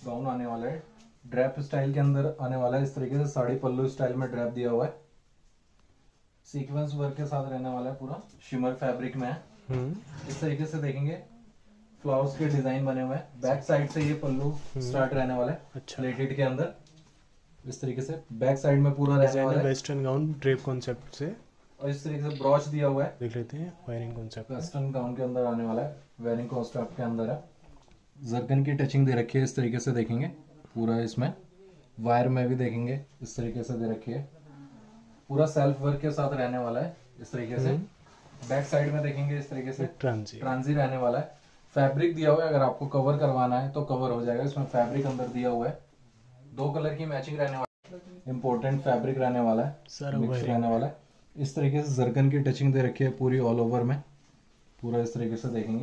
Gown आने वाला है, ड्रैप स्टाइल के अंदर आने वाला है। इस तरीके से साड़ी पल्लू स्टाइल में ड्रैप दिया हुआ है, सीक्वेंस वर्क के साथ रहने वाला है, पूरा शिमर फैब्रिक में है। इस तरीके से देखेंगे फ्लावर्स के डिजाइन बने हुए हैं। बैक साइड से ये पल्लू स्टार्ट रहने वाला है, अच्छा, प्लेटेड के अंदर। इस तरीके से बैक साइड में पूरा रहने वाला है वेस्टर्न गाउन ड्रेप कॉन्सेप्ट से। और इस तरीके से ब्रॉच दिया हुआ है, देख लेते हैं वायरिंग कॉन्सेप्ट। वेस्टर्न गाउन के अंदर आने वाला है, वेयरिंग कॉन्सेप्ट के अंदर है। जरकन की टचिंग दे रखी है, इस तरीके से देखेंगे पूरा। इसमें वायर में भी देखेंगे इस तरीके से दे रखी है, पूरा सेल्फ वर्क के साथ रहने वाला है। इस तरीके से बैक साइड में देखेंगे इस तरीके से ट्रांजी रहने वाला है। फैब्रिक दिया हुआ है, अगर आपको कवर करवाना है तो कवर हो जाएगा। इसमें फैब्रिक अंदर दिया हुआ है, 2 कलर की मैचिंग रहने वाला है, इंपॉर्टेंट फैब्रिक रहने वाला है, मिक्स रहने वाला है। इस तरीके से जरकन की टचिंग दे रखी है पूरी ऑल ओवर में, पूरा इस तरीके से देखेंगे।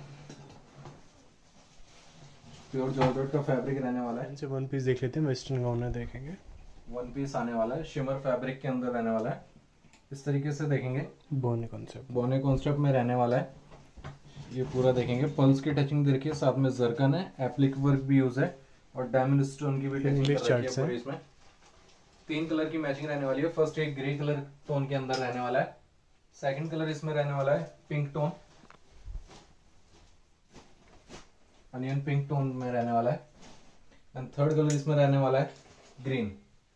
प्योर जॉर्जेट का फैब्रिक रहने वाला है। इनसे वन पीस देख लेते हैं, वेस्टर्न गाउन में देखेंगे। वन पीस आने वाला है, शिमर फैब्रिक के अंदर रहने वाला है। इस तरीके से देखेंगे बोने कॉन्सेप्ट में रहने वाला है। ये पूरा देखेंगे, पल्स की टचिंग दे रखी है, साथ में जरकन है, एप्लिक वर्क भी यूज है और डायमंड स्टोन की भी टचिंग कर रखी है पूरी। इसमें 3 कलर की मैचिंग रहने वाली है। फर्स्ट एक ग्रे कलर टोन के अंदर रहने वाला है, सेकंड कलर इसमें रहने वाला है pink tone, onion pink tone में रहने वाला है, एंड थर्ड कलर इसमें रहने वाला है ग्रीन।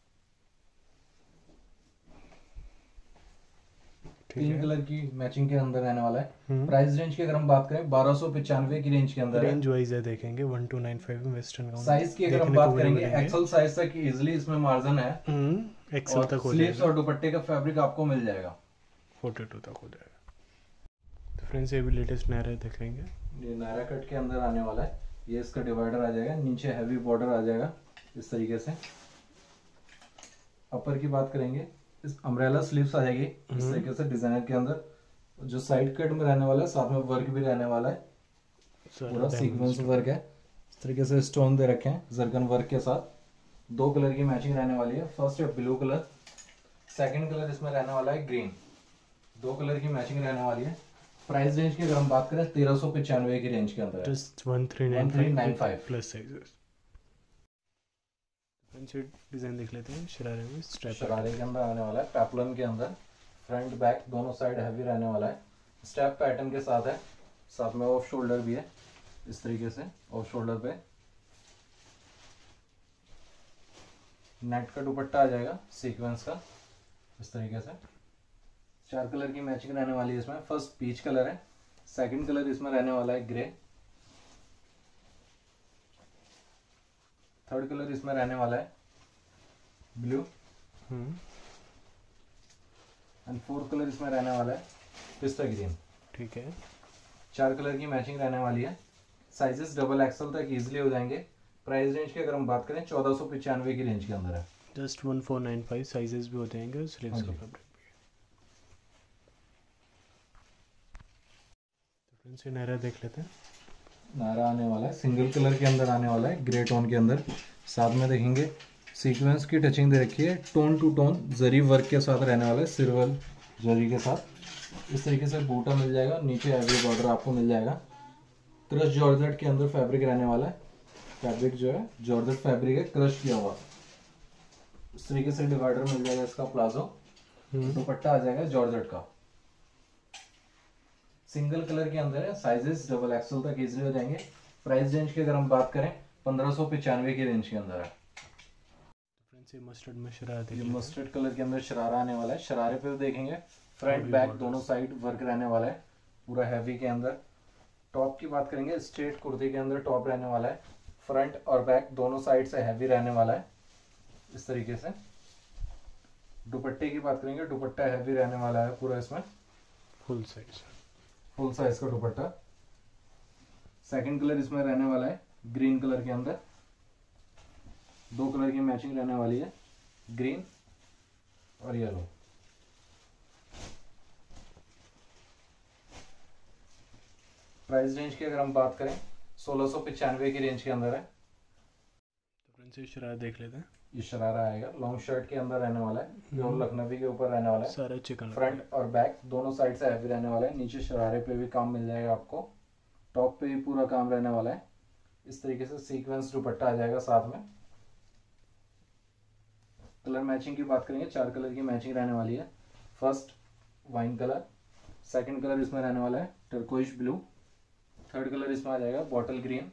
3 कलर की मैचिंग के अंदर रहने वाला है। प्राइस रेंज की अगर हम बात करें 1295 की रेंज के अंदर है। रेंज वाइज है देखेंगे 1295 में वेस्टर्न गाउन। साइज की अगर हम बात करेंगे एक्सेल साइज तक इजीली इसमें मार्जिन है, एक्सेल तक हो जाएगा। स्लीव्स और दुपट्टे का फैब्रिक आपको मिल जाएगा, 42 तक हो जाएगा। तो फ्रेंड्स ये भी लेटेस्ट नायरा देख लेंगे। ये नायरा कट के अंदर आने वाला है। ये इसका डिवाइडर आ जाएगा, नीचे हैवी बॉर्डर आ जाएगा इस तरीके से। अपर की बात करेंगे, इस अम्ब्रेला स्लीव्स आ जाएगी इस तरीके से डिजाइनर के अंदर। जो साइड कट में रहने वाला है, साथ में वर्क भी रहने वाला है, पूरा सीक्वेंस वर्क है। इस तरीके से स्टोन दे रखे हैं जरकन वर्क के साथ। 2 कलर की मैचिंग रहने वाली है। फर्स्ट है ब्लू कलर, सेकंड कलर इसमें रहने वाला है ग्रीन। 2 कलर की मैचिंग रहने वाली है। प्राइस रेंज की अगर हम बात करें 1395 की रेंज के अंदर है, जस्ट 1395 प्लस साइजेस। डिजाइन देख लेते हैं शरारे में। शरारे के अंदर आने वाला है, पेप्लम के अंदर, फ्रंट बैक दोनों साइड हैवी रहने वाला है। स्टेप पैटर्न के साथ है, साथ में ऑफ शोल्डर भी है इस तरीके से। ऑफ शोल्डर पे नेट का दुपट्टा आ जाएगा सीक्वेंस का इस तरीके से। 4 कलर की मैचिंग रहने वाली है इसमें। फर्स्ट पीच कलर है, सेकंड कलर इसमें रहने वाला है ग्रे, थर्ड कलर इसमें रहने वाला है ब्लू, एंड फोर्थ कलर इसमें रहने वाला है पिस्ता ग्रीन। ठीक है, 4 कलर की मैचिंग रहने वाली है। साइजेस डबल एक्सल तक इजीली हो जाएंगे। प्राइस रेंज की अगर हम बात करें 1495 की रेंज के अंदर है, जस्ट 1495। साइजेस भी हो जाएंगे और स्लीव्स का फैब्रिक भी। तो फ्रेंड्स ये नायरा देख लेते हैं। नायरा आने वाला है, सिंगल कलर के अंदर आने वाला है, ग्रे टोन के अंदर। साथ में देखेंगे सीक्वेंस की टचिंग दे रखी है, tone to tone zari work के साथ रहने वाला है, सिल्वर जरी के साथ। इस तरीके से बूटा मिल जाएगा, नीचे हैवी बॉर्डर आपको मिल जाएगा। क्रश जॉर्जेट के अंदर फैब्रिक रहने वाला है। फैब्रिक जो है जॉर्जेट फैब्रिक है, क्रश किया हुआ। इस तरीके से डिवाइडर मिल जाएगा इसका प्लाजो। दुपट्टा आ जाएगा जॉर्जेट का, सिंगल कलर के अंदर है। साइजेस डबल एक्सल तक इजीली हो जाएंगे। प्राइस रेंज की अगर हम बात करें 1595 की रेंज के अंदर है। ये मस्टर्ड में शरारा, ये मस्टर्ड कलर के अंदर शरारा आने वाला है। शरारे पे भी देखेंगे फ्रंट बैक दोनों साइड वर्क रहने वाला है, पूरा हैवी के अंदर। टॉप की बात करेंगे, स्ट्रेट कुर्ती के अंदर टॉप रहने वाला है, फ्रंट और बैक दोनों साइड से हैवी रहने वाला है इस तरीके से। दुपट्टे की बात करेंगे, दुपट्टा हैवी रहने वाला है पूरा इसमें, फुल साइज का दुपट्टा। सेकंड कलर इसमें रहने वाला है ग्रीन कलर के अंदर। 2 कलर की मैचिंग रहने वाली है, ग्रीन और येलो। प्राइस रेंज की अगर हम बात करें 1695 की रेंज के अंदर है। तो फ्रेंड्स ये शरारा देख लेते हैं। ये शरारा आएगा, लॉन्ग शर्ट के अंदर रहने वाला है, प्योर लखनवी के ऊपर रहने वाला है। सारा चिकन फ्रंट और बैक दोनों साइड से हैवी रहने वाला है। नीचे शरारे पे भी काम मिल जाएगा आपको, टॉप पे भी पूरा काम रहने वाला है। इस तरीके से सीक्वेंस दुपट्टा आ जाएगा साथ में। कलर मैचिंग की बात करेंगे, 4 कलर की मैचिंग रहने वाली है। First wine colour, second colour इसमें रहने वाला है टर्कोइश ब्लू, थर्ड कलर इसमें आ जाएगा bottle green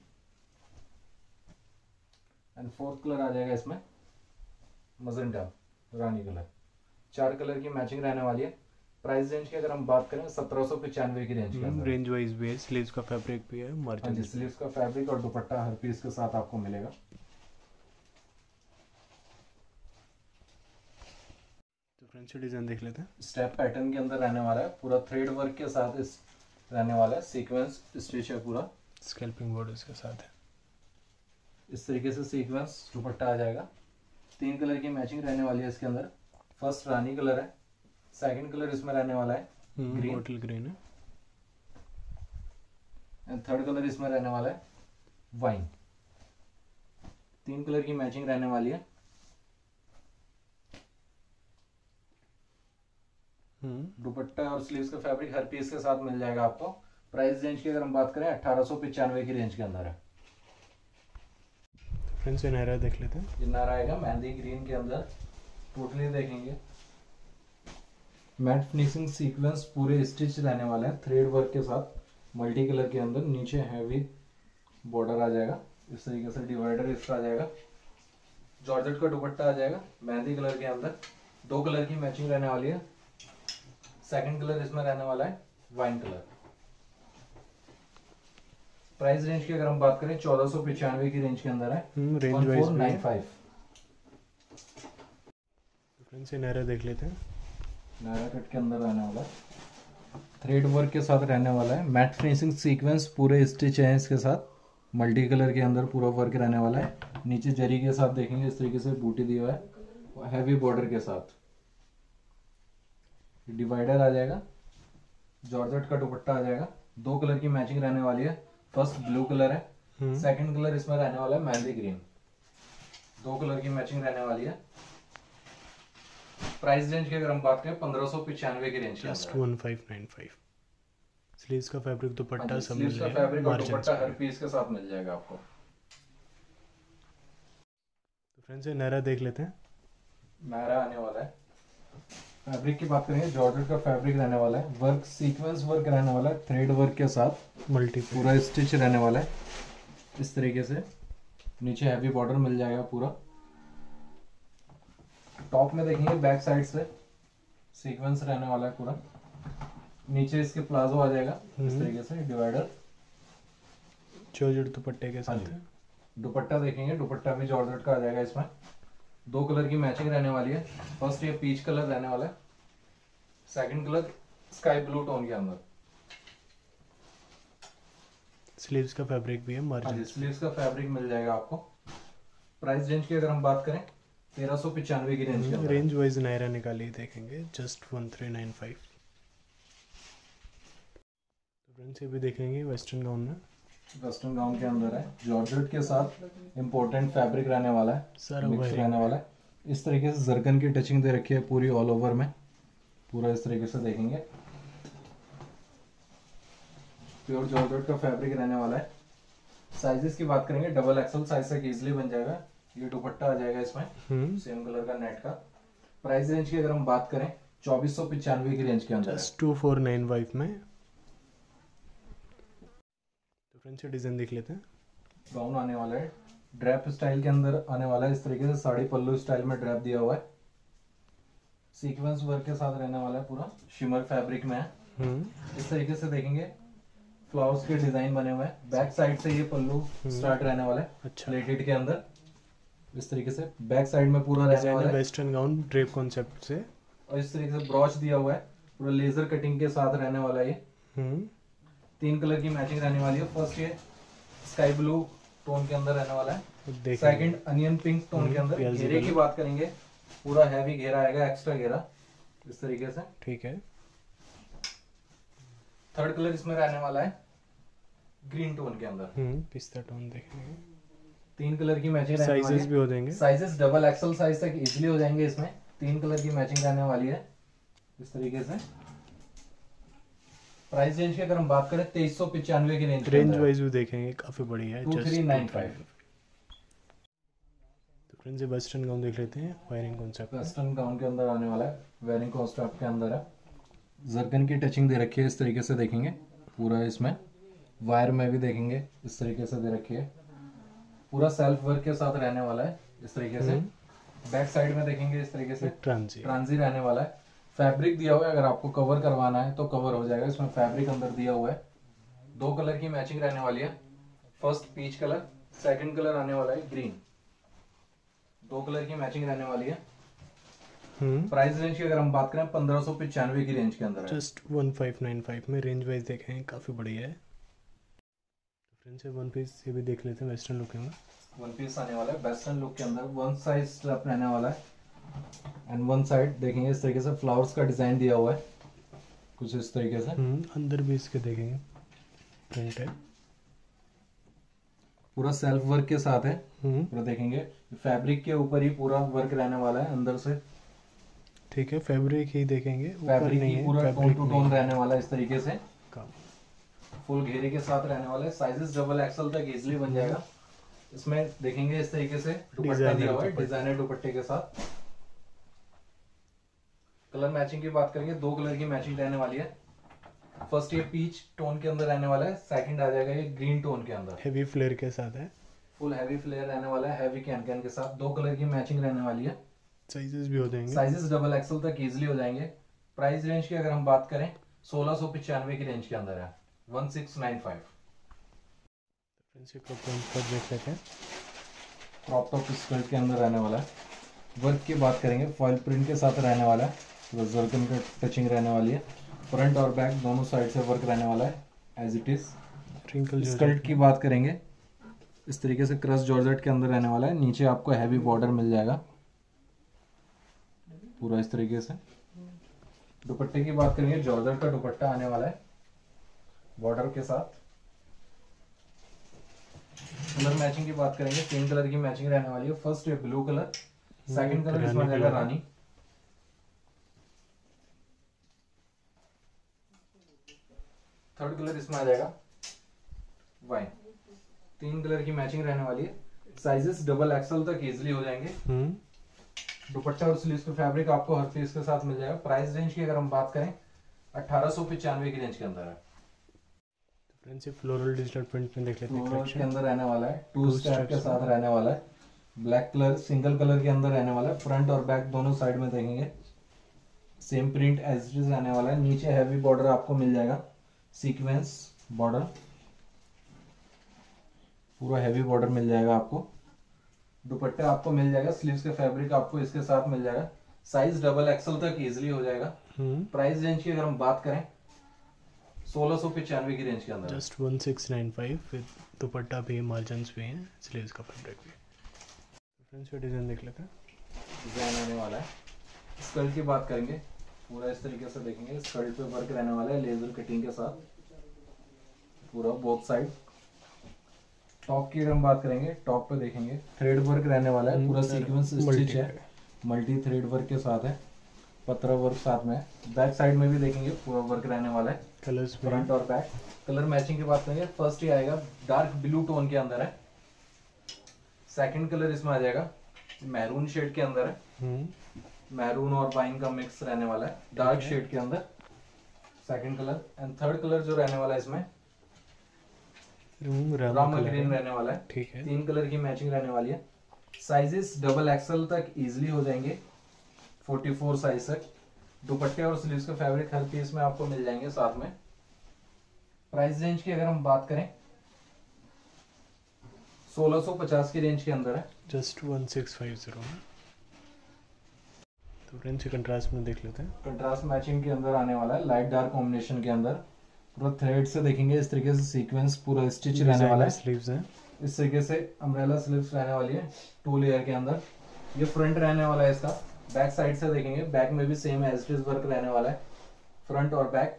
and fourth colour आ जाएगा इसमें मजेंटा रानी कलर। 4 कलर की मैचिंग रहने वाली है। प्राइस रेंज की अगर हम बात करें 1795 की रेंज के अंदर। रेंज वाइज भी है, स्लीव्स का फैब्रिक भी है, हाँ मर्चेंट जी, स्लीव्स का फैब्रिक और दुपट्टा हर पीस के साथ आपको मिलेगा। तो फ्रेंड्स ये डिजाइन देख लेते हैं। स्टेप पैटर्न के अंदर रहने वाला है, पूरा थ्रेड वर्क के साथ इस रहने वाला है, सीक्वेंस स्टिच है पूरा, स्कैल्पिंग बोर्ड इसके साथ है। इस तरीके से सीक्वेंस दुपट्टा आ जाएगा। 3 कलर की मैचिंग रहने वाली है इसके अंदर। फर्स्ट रानी कलर है, सेकंड कलर इसमें रहने वाला है ग्रीन, बॉटल ग्रीन है, एंड थर्ड कलर इसमें रहने वाला है वाइन। 3 कलर की मैचिंग रहने वाली है। दुपट्टा और स्लीव्स का फैब्रिक हर पीस के साथ मिल जाएगा आपको। प्राइस रेंज की अगर हम बात करें 1895 की रेंज के अंदर है। फ्रेंड्स ये नायरा देख लेते हैं। ये नायरा आएगा मेहंदी ग्रीन के अंदर, टोटली देखेंगे मैट फिनिशिंग सीक्वेंस पूरे स्टिच रहने वाले हैं थ्रेड वर्क के साथ मल्टी कलर के अंदर। नीचे हैवी बॉर्डर आ जाएगा, इस तरीके से डिवाइडर इसका आ जाएगा। जॉर्जेट का दुपट्टा आ जाएगा मेहंदी कलर के अंदर। 2 कलर की मैचिंग रहने वाली है। सेकंड कलर इसमें रहने वाला है वाइन कलर। प्राइस रेंज की अगर हम बात करें 1495 की रेंज के अंदर है, रेंज वाइज 1495। फ्रेंड्स ये नायरा देख लेते हैं। नायरा कट के अंदर रहने वाला है, थ्रेड वर्क के साथ रहने वाला है। मैट फिनिशिंग सीक्वेंस पूरे स्टिच है इसके साथ, मल्टी कलर के अंदर पूरा वर्क रहने वाला है। नीचे जरी के साथ देखेंगे इस तरीके से बूटी दिया हुआ है, हैवी बॉर्डर के साथ। डिवाइडर आ जाएगा, जॉर्जेट का दुपट्टा आ जाएगा। 2 कलर की मैचिंग रहने वाली है। फर्स्ट ब्लू कलर है, सेकंड कलर इसमें रहने वाला है मेहंदी ग्रीन। 2 कलर की मैचिंग रहने वाली है। प्राइस रेंज की अगर हम बात करें 1595 की रेंज जस्ट 1595। स्लीव्स का फैब्रिक दुपट्टा सब मिल स्लीव्स का जाएगा, फैब्रिक और मार्जिन दुपट्टा हर पीस के साथ मिल जाएगा आपको। तो फ्रेंड्स ये नायरा देख लेते हैं। नायरा आने वाला है। फैब्रिक की बात करेंगे जॉर्जेट का फैब्रिक रहने वाला है। वर्क सीक्वेंस वर्क रहने वाला है थ्रेड वर्क के साथ, मल्टी पूरा स्टिच रहने वाला है इस तरीके से। नीचे हैवी बॉर्डर मिल जाएगा पूरा। टॉप में देखेंगे बैक साइड से सीक्वेंस रहने वाला है पूरा। नीचे इसके प्लाजो आ जाएगा इस तरीके से डिवाइडर, जॉर्जेट दुपट्टे के साथ है। दुपट्टा देखेंगे, दुपट्टा भी जॉर्जेट का आ जाएगा इसमें। 2 कलर की मैचिंग रहने वाली है। फर्स्ट ये पीच कलर रहने वाला है, second colour sky blue tone के अंदर। स्लीव्स का फैब्रिक भी है, मार्जिन स्लीव्स का फैब्रिक मिल जाएगा आपको। प्राइस रेंज की अगर हम बात करें 1395 की रेंज के अंदर। रेंज वाइज नायरा निकाली देखेंगे, जस्ट 1395। तो फ्रेंड्स ये भी देखेंगे वेस्टर्न गाउन में। वेस्टर्न गाउन के अंदर है, जॉर्जेट के साथ इम्पोर्टेंट फैब्रिक रहने वाला है, सारा मिक्स रहने वाला है। इस तरीके से जरकन की टचिंग दे रखी है पूरी ऑल ओवर में, पूरा इस तरीके से देखेंगे। प्योर जॉर्जेट का फैब्रिक रहने वाला है। साइजेस की बात करेंगे डबल एक्सल साइज तक इजीली बन जाएगा। ये दुपट्टा आ जाएगा इसमें सेम कलर का नेट का। प्राइस रेंज की अगर हम बात करें 2495 की रेंज के अंदर, जस्ट 2495 में। तो फ्रेंड्स ये डिजाइन देख लेते हैं। गाउन आने वाला है, ड्रैप स्टाइल के अंदर आने वाला है इस तरीके से। साड़ी पल्लू स्टाइल में ड्रैप दिया हुआ है, सीक्वेंस वर्क के साथ रहने वाला है, पूरा शिमर फैब्रिक में है। इस तरीके से देखेंगे फ्लावर्स के डिजाइन बने हुए हैं। बैक साइड से ये पल्लू स्टार्ट रहने वाला है, अच्छा प्लेटेड के अंदर इस तरीके से बैक साइड में पूरा रहने वाला है। वेस्टर्न गाउन ड्रेप कॉन्सेप्ट से, और इस तरीके से ब्रॉच दिया हुआ है, पूरा लेजर कटिंग के साथ रहने वाला है ये। 3 कलर की मैचिंग रहने वाली है। फर्स्ट ये स्काई ब्लू टोन के अंदर रहने वाला है, सेकंड अनियन पिंक टोन के अंदर। घेरे की बात करेंगे पूरा हैवी घेरा आएगा, एक्स्ट्रा घेरा इस तरीके से, ठीक है। थर्ड कलर इसमें रहने वाला है ग्रीन टोन के अंदर, पिस्ता टोन देखेंगे। 3 कलर की मैचिंग रहने वाली है। साइजेस भी हो जाएंगे, साइजेस डबल एक्सल साइज तक इजीली हो जाएंगे इसमें। 3 कलर की मैचिंग रहने वाली है इस तरीके से। प्राइस रेंज की अगर हम बात करें 2395 की रेंज रेंज वाइज भी देखेंगे, काफ़ी बढ़िया है। 2395। तो फ्रेंड्स ये वेस्टर्न गाउन देख लेते हैं, वायरिंग कॉन्सेप्ट। वेस्टर्न गाउन के अंदर आने वाला है, वेयरिंग कॉन्सेप्ट के अंदर है। जर्कन की टचिंग दे रखी है, इस तरीके से देखेंगे पूरा। इसमें वायर में भी देखेंगे इस तरीके से दे रखी है। पूरा सेल्फ वर्क के साथ रहने वाला है इस तरीके से। बैक साइड में देखेंगे इस तरीके से ट्रांजी रहने वाला है। फैब्रिक दिया हुआ है, अगर आपको कवर करवाना है तो कवर हो जाएगा। इसमें फैब्रिक अंदर दिया हुआ है। 2 कलर की मैचिंग रहने वाली है। First peach colour, second colour आने वाला है ग्रीन। 2 कलर की मैचिंग रहने वाली है। प्राइस रेंज की अगर हम बात करें 1595 की रेंज के अंदर है। जस्ट 1595 में रेंज वाइज देखें, काफ़ी बढ़िया है। फ्रेंड्स ये वन पीस ये भी देख लेते हैं, वेस्टर्न लुक में। वन पीस आने वाला है वेस्टर्न लुक के अंदर। वन साइड स्ट्रैप रहने वाला है एंड वन साइड देखेंगे इस तरीके से फ्लावर्स का डिजाइन दिया हुआ है कुछ इस तरीके से। अंदर भी इसके देखेंगे प्रिंट है, पूरा सेल्फ वर्क के साथ है। पूरा देखेंगे फैब्रिक के ऊपर ही पूरा वर्क रहने वाला है अंदर से। ठीक है, फैब्रिक ही देखेंगे, फैब्रिक ही पूरा टोन टू टोन रहने वाला है इस तरीके से। काम फुल घेरे के साथ रहने वाला है। साइजेस डबल एक्सल तक इजीली बन जाएगा। इसमें देखेंगे इस तरीके से दुपट्टा दिया हुआ है डिजाइनर दुपट्टे के साथ। कलर मैचिंग की बात करेंगे, 2 कलर की मैचिंग रहने वाली है। फर्स्ट ये पीच टोन के अंदर रहने वाला है, सेकंड आ जाएगा ये ग्रीन टोन के अंदर। हेवी फ्लेयर के साथ है, फुल हैवी फ्लेयर रहने वाला है, हैवी कैन कैन के साथ। 2 कलर की मैचिंग रहने वाली है। साइजेस भी हो जाएंगे, साइजेस डबल एक्सल तक इजीली हो जाएंगे। प्राइस रेंज की अगर हम बात करें 1695 की रेंज के अंदर है, 1695। देख लेते हैं। क्रॉप टॉप स्कर्ट के अंदर रहने वाला है। वर्क की बात करेंगे, फॉइल प्रिंट के साथ रहने वाला है। तो जर्कन का टचिंग रहने वाली है। फ्रंट और बैक दोनों साइड से वर्क रहने वाला है एज इट इज। स्कर्ट की बात करेंगे, इस तरीके से क्रश जॉर्जेट के अंदर रहने वाला है। नीचे आपको हैवी बॉर्डर मिल जाएगा पूरा इस तरीके से। दुपट्टे की बात करेंगे, जॉर्जेट का दुपट्टा आने वाला है बॉर्डर के साथ। कलर मैचिंग की बात करेंगे, 3 कलर की मैचिंग रहने वाली है। फर्स्ट है ब्लू कलर, सेकंड कलर इसमें जाएगा रानी, थर्ड कलर इसमें आ जाएगा वाइन। 3 कलर की मैचिंग रहने वाली है। साइजेस डबल एक्सल तक इजीली हो जाएंगे। दुपट्टा और स्लीव्स पे फैब्रिक आपको हर पीस के साथ मिल जाएगा। प्राइस रेंज की अगर हम बात करें 1895 की रेंज के अंदर है। फ्रेंड्स ये फ्लोरल डिजिटल प्रिंट में देख लेते हैं। फ्लोरल के अंदर रहने वाला है, 2 स्टेप के साथ रहने वाला है। ब्लैक कलर सिंगल कलर के अंदर रहने वाला है। फ्रंट और बैक दोनों साइड में देखेंगे same print as it is रहने वाला है। नीचे हैवी बॉर्डर आपको मिल जाएगा, सीक्वेंस बॉर्डर, पूरा हैवी बॉर्डर मिल जाएगा आपको। दुपट्टा आपको मिल जाएगा, स्लीव्स का फैब्रिक आपको इसके साथ मिल जाएगा। साइज डबल एक्सल तक इजीली हो जाएगा। प्राइस रेंज की अगर हम बात करें 1695 की रेंज के अंदर, जस्ट 1695 विद दुपट्टा भी, मार्जिन्स भी हैं, स्लीव्स का फैब्रिक भी। फ्रेंड्स ये डिजाइन देख लेते हैं। डिजाइन आने वाला है। स्कर्ट की बात करेंगे, पूरा इस तरीके से देखेंगे। स्कर्ट पे वर्क रहने वाला है लेजर कटिंग के साथ पूरा बोथ साइड। टॉप की अगर हम बात करेंगे, टॉप पे देखेंगे थ्रेड वर्क रहने वाला है, पूरा सीक्वेंस स्टिच है, मल्टी थ्रेड वर्क के साथ है, पत्रा वर्क साथ में। बैक साइड में भी देखेंगे पूरा वर्क रहने वाला है, कलर्स फ्रंट और बैक। कलर मैचिंग की बात करेंगे, फर्स्ट ही आएगा डार्क ब्लू टोन के अंदर है। सेकंड कलर इसमें आ जाएगा मैरून शेड के अंदर है। मैरून और वाइन का मिक्स रहने वाला है डार्क शेड के अंदर, second colour. And third colour जो रहने वाला है इसमें रामा ग्रीन रहने वाला है। ठीक है, 3 कलर की मैचिंग रहने वाली है। साइजेस डबल एक्सल तक इजीली हो जाएंगे, 44 साइज तक। दुपट्टे और स्लीव्स का फैब्रिक हर पीस में आपको मिल जाएंगे साथ में। प्राइस रेंज की अगर हम बात करें 1650 की रेंज के अंदर है, जस्ट 1650 में। तो फ्रेंड्स कंट्रास्ट में देख लेते हैं। कंट्रास्ट मैचिंग के अंदर आने वाला है, लाइट डार्क कॉम्बिनेशन के अंदर। पूरा थ्रेड से देखेंगे इस तरीके से सीक्वेंस पूरा स्टिच रहने वाला है। स्लीव्स हैं इस तरीके से अम्ब्रेला स्लीव्स रहने वाली है 2 लेयर के अंदर। ये फ्रंट रहने वाला है इसका। बैक साइड से देखेंगे, बैक में भी same as it is work रहने वाला है, फ्रंट और बैक।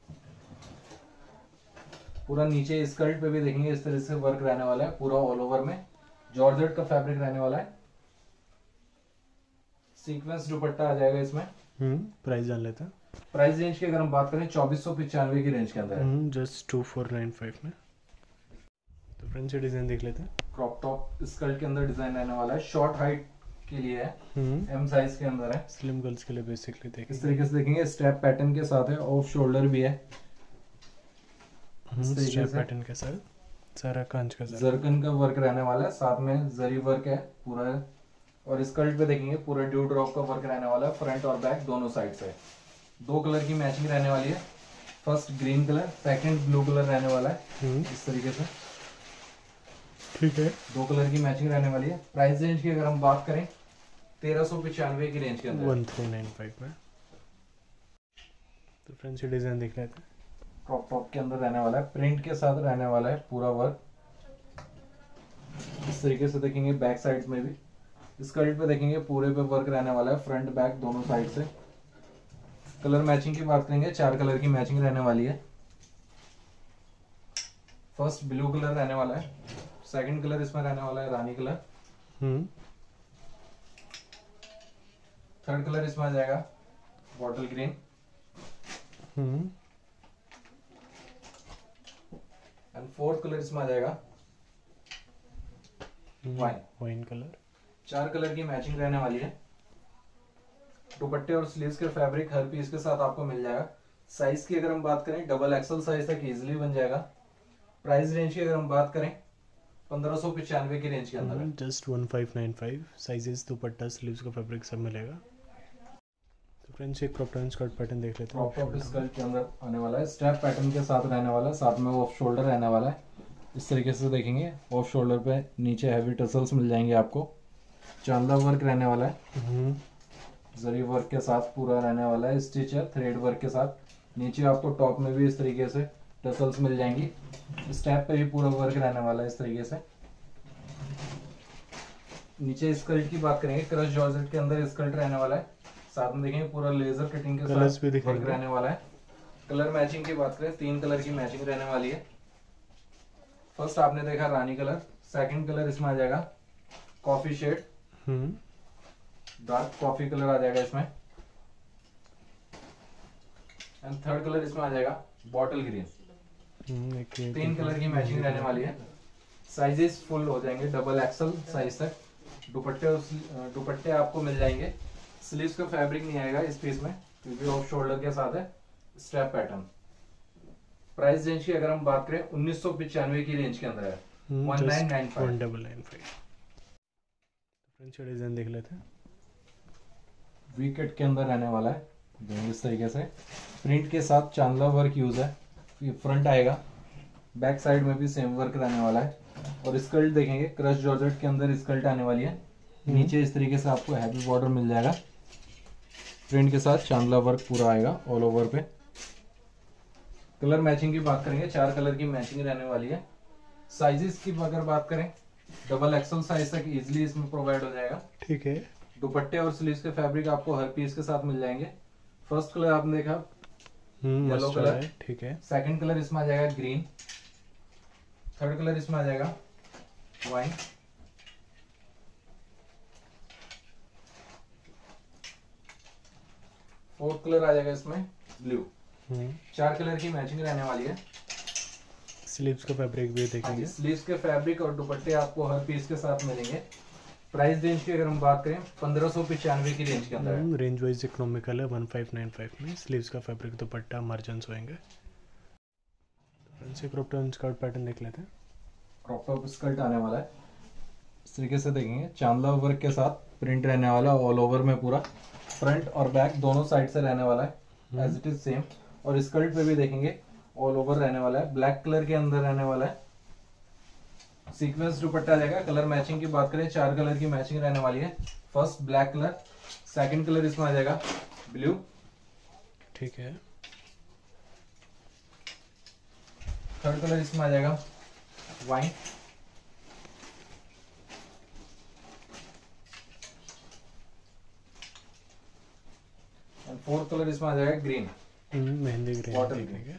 पूरा नीचे स्कर्ट पे भी देखेंगे इस तरह से वर्क रहने वाला है, पूरा ऑल ओवर में जॉर्जेट का फैब्रिक रहने वाला है। सीक्वेंस दुपट्टा आ जाएगा इसमें। प्राइस जान लेते हैं। प्राइस रेंज की अगर हम बात करें 2495 की रेंज के अंदर है। जस्ट 2495 में। तो फ्रेंड्स ये डिज़ाइन देख लेते हैं। क्रॉप टॉप स्कर्ट के अंदर डिजाइन रहने वाला है, शॉर्ट हाइट के लिए है, एम साइज के अंदर है। स्लिम गर्ल्स के लिए बेसिकली देखेंगे। इस तरीके से देखेंगे, स्टेप पैटर्न के साथ है, ऑफ शोल्डर भी है। स्ट्रैप पैटर्न के साथ सारा कांच का जरकन का वर्क रहने वाला है, साथ में जरी वर्क है पूरा। और स्कर्ट पे देखेंगे पूरा ड्यू ड्रॉप का वर्क रहने वाला है, फ्रंट और बैक दोनों साइड से। दो कलर की मैचिंग रहने वाली है, first green colour, second blue colour रहने वाला है इस तरीके से। ठीक है, दो कलर की मैचिंग रहने वाली है। प्राइस रेंज की अगर हम बात करें 1395 की रेंज के अंदर, 1395 में। तो फ्रेंड्स ये डिजाइन देख रहे थे, क्रॉप टॉप के अंदर रहने वाला है, प्रिंट के साथ रहने वाला है पूरा वर्क। इस तरीके से देखेंगे बैक साइड में भी। स्कर्ट पे देखेंगे पूरे पे वर्क रहने वाला है, फ्रंट बैक दोनों साइड से। कलर मैचिंग की बात करेंगे, 4 कलर की मैचिंग रहने वाली है। फर्स्ट ब्लू कलर रहने वाला है, सेकंड कलर इसमें रहने वाला है रानी कलर, थर्ड कलर इसमें आ जाएगा bottle green, and fourth colour इसमें आ जाएगा वाइन कलर। 4 कलर की मैचिंग रहने वाली है। दुपट्टे और स्लीव्स के फैब्रिक हर पीस के साथ आपको मिल जाएगा। साइज की अगर हम बात करें डबल एक्सल साइज तक इजीली बन जाएगा। प्राइस रेंज की अगर हम बात करें 1595 की रेंज के अंदर है। जस्ट 1595। साइजेस, दुपट्टा, स्लीव्स का फैब्रिक सब मिलेगा। तो फ्रेंड्स एक क्रॉप टॉप स्कर्ट पैटर्न देख लेते हैं। क्रॉप टॉप स्कर्ट के अंदर आने वाला है, स्ट्रैप पैटर्न के साथ रहने वाला है, साथ में ऑफ शोल्डर रहने वाला है। इस तरीके से देखेंगे, ऑफ शोल्डर पे नीचे हैवी टसल्स मिल जाएंगे आपको। चांदला वर्क रहने वाला है, जरी वर्क के साथ पूरा रहने वाला है। स्टिच है थ्रेड वर्क के साथ। नीचे आपको टॉप में भी इस तरीके से टसल्स मिल जाएंगी। स्टेप पे भी पूरा वर्क रहने वाला है इस तरीके से। नीचे स्कर्ट की बात करेंगे, क्रश जॉर्जेट के अंदर स्कर्ट रहने वाला है, साथ में देखेंगे पूरा लेजर कटिंग के साथ वर्क रहने वाला है। कलर मैचिंग की बात करें 3 कलर की मैचिंग रहने वाली है। फर्स्ट आपने देखा रानी कलर, सेकंड कलर इसमें आ जाएगा coffee shade, dark coffee colour आ जाएगा इसमें, एंड थर्ड कलर इसमें आ जाएगा बॉटल ग्रीन। 3 कलर की मैचिंग रहने वाली है। साइजेस फुल हो जाएंगे, डबल एक्सल साइज तक। दुपट्टे आपको मिल जाएंगे। स्लीव्स का फैब्रिक नहीं आएगा इस पीस में, क्योंकि ऑफ शोल्डर के साथ है, स्ट्रैप पैटर्न। प्राइस रेंज की अगर हम बात करें 1995 की रेंज के अंदर है, 1995। फ्रेंच डिजाइन देख लेते हैं। वी कट के अंदर रहने वाला है इस तरीके से, प्रिंट के साथ चांदला वर्क यूज है। ये फ्रंट आएगा, बैक साइड में भी सेम वर्क रहने वाला है। और स्कर्ट देखेंगे, क्रश जॉर्जेट के अंदर स्कर्ट आने वाली है। नीचे इस तरीके से आपको हैवी बॉर्डर मिल जाएगा, प्रिंट के साथ चांदला वर्क पूरा आएगा ऑल ओवर पे। कलर मैचिंग की बात करेंगे, 4 कलर की मैचिंग रहने वाली है। साइजेस की अगर बात करें डबल एक्सल साइज तक इजीली इसमें प्रोवाइड हो जाएगा। ठीक है। दुपट्टे और स्लीव्स के फैब्रिक आपको हर पीस के साथ मिल जाएंगे। फर्स्ट कलर आपने देखा येलो कलर, ठीक है। सेकंड कलर इसमें आ जाएगा ग्रीन, थर्ड कलर इसमें आ जाएगा वाइन, फोर्थ कलर आ जाएगा इसमें ब्लू। 4 कलर की मैचिंग रहने वाली है। स्लीव्स का फैब्रिक भी देखेंगे। स्लीव्स के फैब्रिक और दुपट्टे आपको हर पीस के साथ मिलेंगे। प्राइस रेंज की अगर हम बात करें 1595 की रेंज के अंदर। रेंज वाइज इकोनॉमिकल है, 1595 में। स्लीव्स का फैब्रिक, दुपट्टा, मार्जिन्स होंगे। Friends crop top skirt pattern देख लेते हैं। क्रॉप टॉप स्कर्ट आने वाला है, इस तरीके से देखेंगे, चांदला वर्क के साथ प्रिंट रहने वाला है ऑल ओवर में पूरा। फ्रंट और बैक दोनों साइड से रहने वाला है एज इट इज सेम। और स्कर्ट पे भी देखेंगे ऑल ओवर रहने वाला है, ब्लैक कलर के अंदर रहने वाला है। सीक्वेंस दुपट्टा आ जाएगा। कलर मैचिंग की बात करें 4 कलर की मैचिंग रहने वाली है। First black colour, second colour इसमें आ जाएगा ब्लू, ठीक है। थर्ड कलर इसमें आ जाएगा वाइन, एंड फोर्थ कलर इसमें आ जाएगा green, mehndi green. Water green.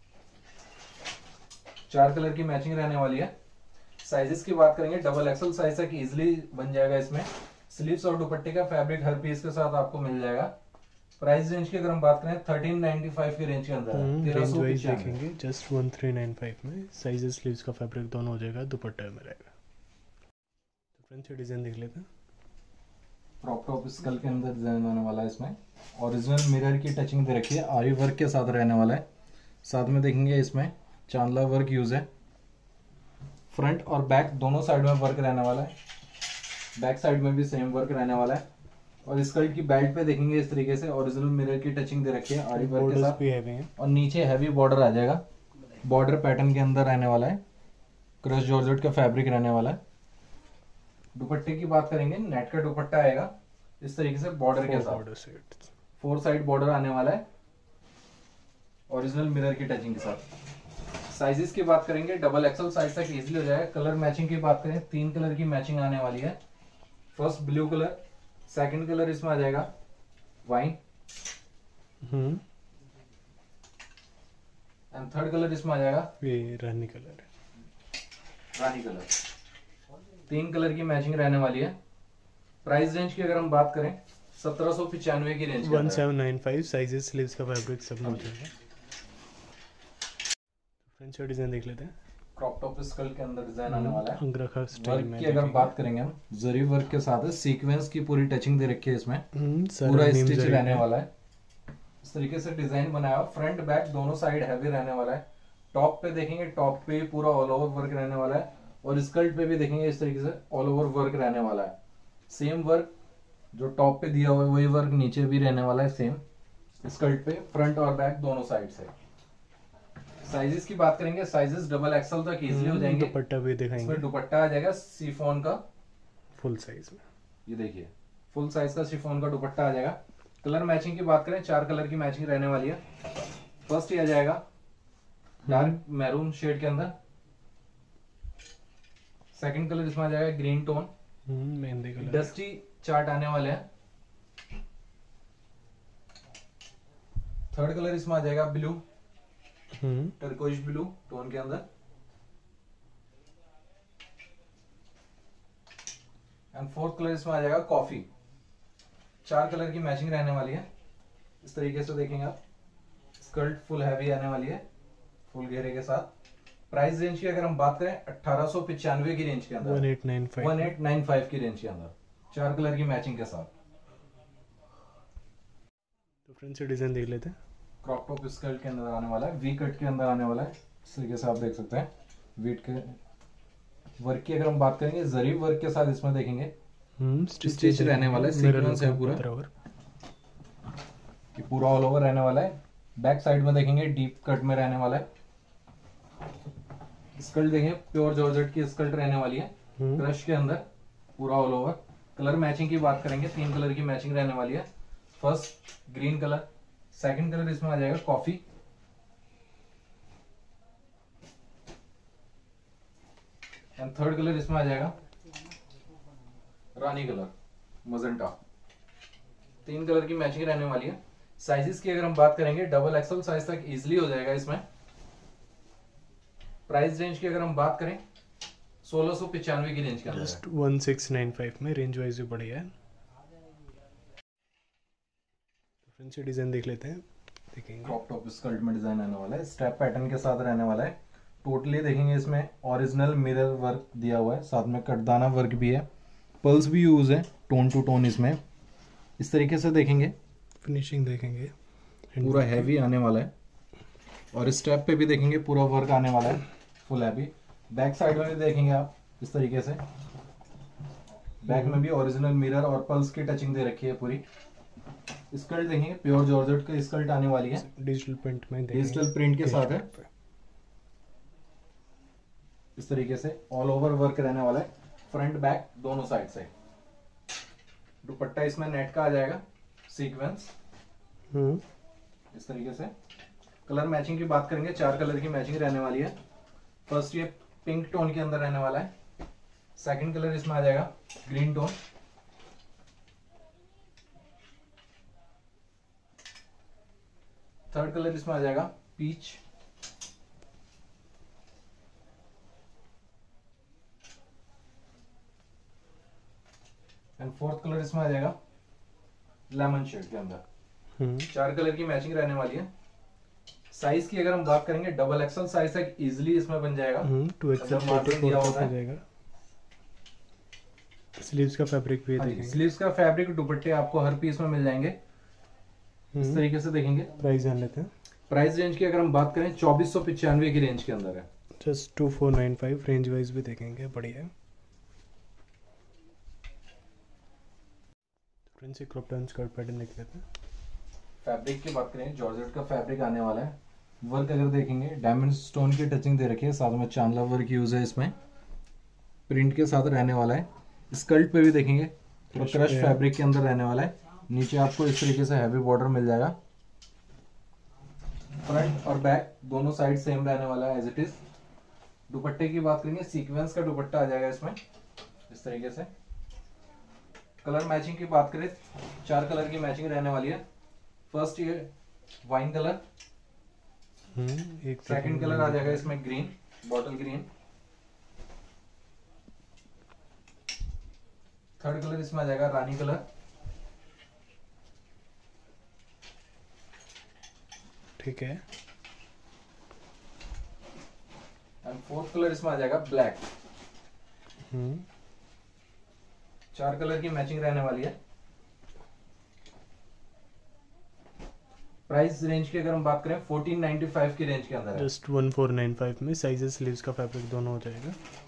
4 colour की मैचिंग रहने वाली है। साइजेस की बात करेंगे डबल एक्सल साइज तक इजीली बन जाएगा इसमें। स्लीव्स और दुपट्टे का फैब्रिक हर पीस के साथ आपको मिल जाएगा। प्राइस रेंज की अगर हम बात करें 1395 के रेंज के अंदर है, रेंज वाइज 1395। देखेंगे जस्ट 1395 में साइजेस स्लीव्स का फैब्रिक दोनों हो जाएगा, दुपट्टा में रहेगा। तो फ्रेंड्स ये डिज़ाइन देख लेते हैं। क्रॉप टॉप स्कल के अंदर डिजाइन होने वाला है, इसमें ओरिजिनल मिरर की टचिंग दे रखी है, आरी वर्क के साथ रहने वाला है। साथ में देखेंगे इसमें चांदला वर्क यूज है। फ्रंट और बैक दोनों साइड में वर्क रहने वाला है, बैक साइड में भी सेम वर्क रहने वाला है। और स्कर्ट की बेल्ट पे देखेंगे इस तरीके से ओरिजिनल मिरर की टचिंग दे रखी है आरी वर्क के साथ भी हैवी हैं और नीचे हैवी बॉर्डर आ जाएगा। बॉर्डर पैटर्न के अंदर रहने वाला है, क्रश जॉर्जेट का फैब्रिक रहने वाला है। दुपट्टे की बात करेंगे, नेट का दुपट्टा आएगा इस तरीके से बॉर्डर के साथ, 4 साइड बॉर्डर आने वाला है ओरिजिनल मिरर की टचिंग के साथ। साइजेस की बात करेंगे डबल एक्सल साइज तक इजीली हो जाएगा। कलर मैचिंग की बात करें 3 कलर की मैचिंग आने वाली है। First blue colour, second colour इसमें आ जाएगा वाइन एंड थर्ड कलर इसमें आ जाएगा ये रानी कलर है, रानी कलर। 3 कलर की मैचिंग रहने वाली है। प्राइस रेंज की अगर हम बात करें 1795 की रेंज 1795 साइजेस स्लीव्स का फैब्रिक सब में हो जाएगा। फ्रेंच डिजाइन देख लेते हैं। क्रॉप टॉप स्कर्ट के अंदर डिजाइन आने वाला है। अंगरखा स्टाइल वर्क में की अगर बात करेंगे हम, जरी वर्क के साथ है, सीक्वेंस की पूरी टचिंग दे रखी है इसमें, पूरा स्टिच रहने वाला है। इस तरीके से डिजाइन बनाया हुआ, फ्रंट बैक दोनों साइड हैवी रहने वाला है। टॉप पे देखेंगे, टॉप पे पूरा ऑल ओवर वर्क रहने वाला है और स्कर्ट पे भी देखेंगे इस तरीके से ऑल ओवर वर्क रहने वाला है। सेम वर्क जो टॉप पे दिया हुआ है वही वर्क नीचे भी रहने वाला है सेम स्कर्ट पे, फ्रंट और बैक दोनों साइड से। साइजेस की बात करेंगे, साइजेस डबल एक्सल तक इजीली हो जाएंगे। दुपट्टा भी दिखाएंगे, इसमें दुपट्टा आ जाएगा शिफॉन का फुल साइज में। ये देखिए फुल साइज का शिफॉन का दुपट्टा आ जाएगा। कलर मैचिंग की बात करें 4 कलर की मैचिंग रहने वाली है। फर्स्ट ये आ जाएगा डार्क मैरून शेड के अंदर, सेकंड कलर इसमें आ जाएगा ग्रीन टोन, मेहंदी कलर, डस्टी चार्ट आने वाले हैं। थर्ड कलर इसमें आ जाएगा ब्लू, टर्कोइश ब्लू टोन के अंदर। एंड फोर्थ कलर इसमें आ जाएगा कॉफी। 4 कलर की मैचिंग रहने वाली है। इस तरीके से देखेंगे आप, स्कर्ट फुल हैवी आने वाली है फुल घेरे के साथ। प्राइस रेंज की अगर हम बात करें 1895 की रेंज के अंदर, 1895 की रेंज के अंदर 4 कलर की मैचिंग के साथ। तो फ्रेंड्स ये डिजाइन देख लेते हैं। क्रॉप टॉप स्कर्ट के अंदर आने वाला है, वी कट के अंदर आने वाला है। इस तरीके से आप देख सकते हैं। वीट के वर्क की अगर हम बात करेंगे, जरी वर्क के साथ इसमें देखेंगे स्टिच रहने वाला है, सीक्वेंस है पूरा, ये पूरा ऑल ओवर रहने वाला है। बैक साइड में देखेंगे डीप कट में रहने वाला है। स्कर्ट देखेंगे प्योर जॉर्जेट की स्कर्ट रहने वाली है, क्रश के अंदर पूरा ऑल ओवर। कलर मैचिंग की बात करेंगे 3 कलर की मैचिंग रहने वाली है। First green colour, second colour इसमें आ जाएगा कॉफी, एंड थर्ड कलर इसमें आ जाएगा रानी कलर मजेंटा। 3 कलर की मैचिंग रहने वाली है। साइजेस की अगर हम बात करेंगे डबल एक्सल साइज तक इजीली हो जाएगा इसमें। प्राइस रेंज की अगर हम बात करें 1695 की रेंज के अंदर जस्ट 1695 में, रेंज वाइज भी बढ़िया है। तो फ्रेंड्स ये डिजाइन देख लेते हैं, देखेंगे। क्रॉप टॉप स्कर्ट में डिजाइन आने वाला है, स्टेप पैटर्न के साथ रहने वाला है। टोटली देखेंगे इसमें ओरिजिनल मिरर वर्क दिया हुआ है, साथ में कटदाना वर्क भी है, पल्स भी यूज है टोन टू टोन इसमें। इस तरीके से देखेंगे, फिनिशिंग देखेंगे, पूरा हैवी आने वाला है। और स्टेप पे भी देखेंगे पूरा वर्क आने वाला है फुल हैवी। बैक साइड में भी देखेंगे आप इस तरीके से, बैक में भी ओरिजिनल मिरर और पल्स की टचिंग दे रखी है पूरी। स्कर्ट देखेंगे प्योर जॉर्जेट का स्कर्ट आने वाली है, डिजिटल प्रिंट में, डिजिटल प्रिंट के साथ है। इस तरीके से ऑल ओवर वर्क रहने वाला है, फ्रंट बैक दोनों साइड से। दुपट्टा इसमें नेट का आ जाएगा, सीक्वेंस इस तरीके से। कलर मैचिंग की बात करेंगे 4 कलर की मैचिंग रहने वाली है। फर्स्ट ये पिंक टोन के अंदर रहने वाला है, सेकंड कलर इसमें आ जाएगा ग्रीन टोन, थर्ड कलर इसमें आ जाएगा पीच, एंड फोर्थ कलर इसमें आ जाएगा लेमन शेड के अंदर। 4 कलर की मैचिंग रहने वाली है। साइज की अगर हम बात करेंगे डबल एक्सल साइज तक इजीली इसमें बन जाएगा। 2XL 44 तक हो जाएगा। स्लीव्स का फैब्रिक भी देखेंगे। स्लीव्स का फैब्रिक दुपट्टे आपको हर पीस में मिल जाएंगे इस तरीके से देखेंगे। प्राइस जान लेते हैं। प्राइस रेंज की अगर हम बात करें 2495 की रेंज के अंदर है। जस्ट 2495 रेंज वाइज भी देखेंगे, बढ़िया है। फ्रेंड्स एक क्रॉप टर्न स्कर्ट पैटर्न देख लेते हैं। फैब्रिक की बात करें जॉर्जेट का फैब्रिक आने वाला है। वर्क अगर देखेंगे डायमंड स्टोन की टचिंग दे रखी है, साथ में चांदला वर्क यूज है इसमें, प्रिंट के साथ रहने वाला है। स्कर्ट पे भी देखेंगे तो क्रश फैब्रिक के अंदर रहने वाला है। नीचे आपको इस तरीके से हैवी बॉर्डर मिल जाएगा। फ्रंट और बैक दोनों साइड सेम रहने वाला है एज इट इज। दुपट्टे की बात करेंगे सीक्वेंस का दुपट्टा आ जाएगा इसमें इस तरीके से। कलर मैचिंग की बात करें 4 कलर की मैचिंग रहने वाली है। फर्स्ट ये वाइन कलर, एक सेकंड कलर आ जाएगा इसमें green, bottle green, third colour इसमें आ जाएगा रानी कलर, ठीक है, एंड फोर्थ कलर इसमें आ जाएगा ब्लैक। 4 कलर की मैचिंग रहने वाली है। प्राइस रेंज की अगर हम बात करें 1495 की रेंज के अंदर है। जस्ट 1495 में साइजेस स्लीव्स का फैब्रिक दोनों हो जाएगा।